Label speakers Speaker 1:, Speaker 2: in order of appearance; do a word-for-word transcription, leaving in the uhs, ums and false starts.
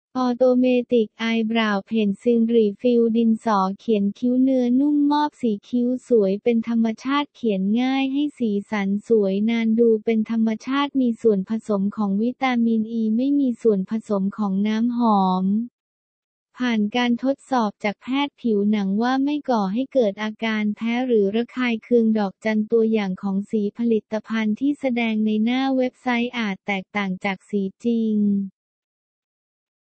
Speaker 1: ออโตเมติกอายบราวเพนซิลรีฟิลดินสอเขียนคิ้วเนื้อนุ่มมอบสีคิ้วสวยเป็นธรรมชาติเขียนง่ายให้สีสันสวยนานดูเป็นธรรมชาติมีส่วนผสมของวิตามินอีไม่มีส่วนผสมของน้ำหอมผ่านการทดสอบจากแพทย์ผิวหนังว่าไม่ก่อให้เกิดอาการแพ้หรือระคายเคืองดอกจันตัวอย่างของสีผลิตภัณฑ์ที่แสดงในหน้าเว็บไซต์อาจแตกต่างจากสีจริง